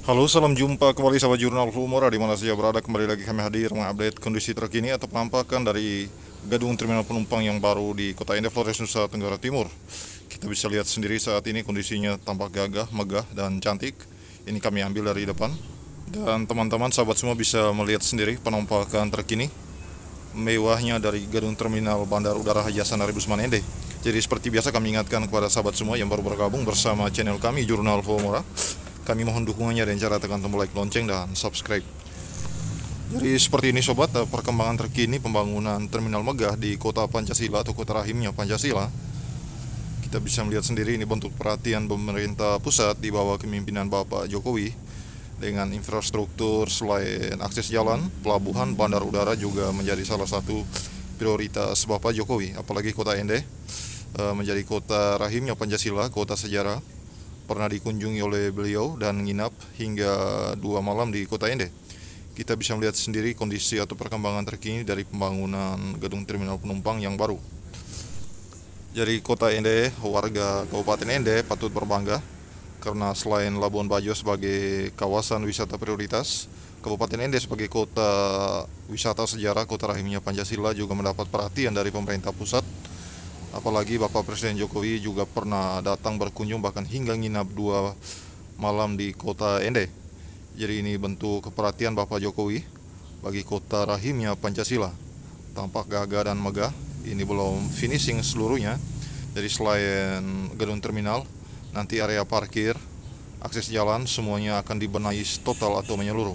Halo, salam jumpa kembali sahabat Jurnal Flumora di mana saja berada. Kembali lagi kami hadir mengupdate kondisi terkini atau penampakan dari gedung terminal penumpang yang baru di Kota Indah, Flores, Nusa Tenggara Timur. Kita bisa lihat sendiri saat ini kondisinya tampak gagah, megah, dan cantik. Ini kami ambil dari depan. Dan teman-teman sahabat semua bisa melihat sendiri penampakan terkini mewahnya dari gedung terminal Bandar Udara Haji Hasan Arief Usman Ende. Jadi seperti biasa kami ingatkan kepada sahabat semua yang baru bergabung bersama channel kami Jurnal Flumora, kami mohon dukungannya dengan cara tekan tombol like, lonceng, dan subscribe. Jadi seperti ini sobat, perkembangan terkini pembangunan terminal megah di kota Pancasila atau kota rahimnya Pancasila. Kita bisa melihat sendiri ini bentuk perhatian pemerintah pusat di bawah kepemimpinan Bapak Jokowi dengan infrastruktur selain akses jalan, pelabuhan, bandar udara juga menjadi salah satu prioritas Bapak Jokowi. Apalagi kota Ende menjadi kota rahimnya Pancasila, kota sejarah, pernah dikunjungi oleh beliau dan nginap hingga 2 malam di kota Ende. Kita bisa melihat sendiri kondisi atau perkembangan terkini dari pembangunan gedung terminal penumpang yang baru. Jadi kota Ende, warga Kabupaten Ende patut berbangga karena selain Labuan Bajo sebagai kawasan wisata prioritas, Kabupaten Ende sebagai kota wisata sejarah, kota rahimnya Pancasila juga mendapat perhatian dari pemerintah pusat. Apalagi Bapak Presiden Jokowi juga pernah datang berkunjung bahkan hingga nginap 2 malam di kota Ende. Jadi ini bentuk keperhatian Bapak Jokowi bagi kota rahimnya Pancasila. Tampak gagah dan megah. Ini belum finishing seluruhnya. Jadi selain gedung terminal, nanti area parkir, akses jalan semuanya akan dibenahi total atau menyeluruh.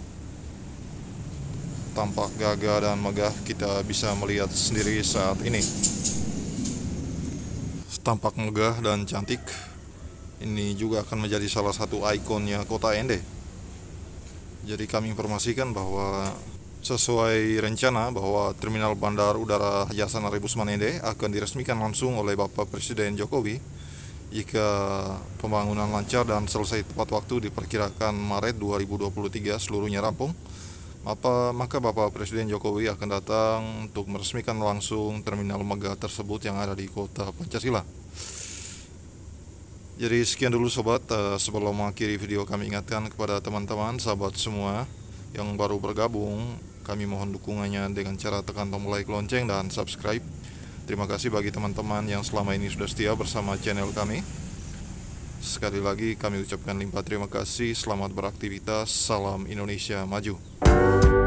Tampak gagah dan megah, kita bisa melihat sendiri saat ini. Tampak megah dan cantik. Ini juga akan menjadi salah satu ikonnya kota Ende. Jadi kami informasikan bahwa sesuai rencana bahwa terminal Bandar Udara Haji Hasan Arief Usman Ende akan diresmikan langsung oleh Bapak Presiden Jokowi jika pembangunan lancar dan selesai tepat waktu, diperkirakan Maret 2023 seluruhnya rampung. Maka Bapak Presiden Jokowi akan datang untuk meresmikan langsung terminal megah tersebut yang ada di kota Pancasila. Jadi sekian dulu sobat, sebelum mengakhiri video kami ingatkan kepada teman-teman sahabat semua yang baru bergabung, kami mohon dukungannya dengan cara tekan tombol like, lonceng, dan subscribe. Terima kasih bagi teman-teman yang selama ini sudah setia bersama channel kami. Sekali lagi kami ucapkan limpah terima kasih, selamat beraktivitas, salam Indonesia Maju.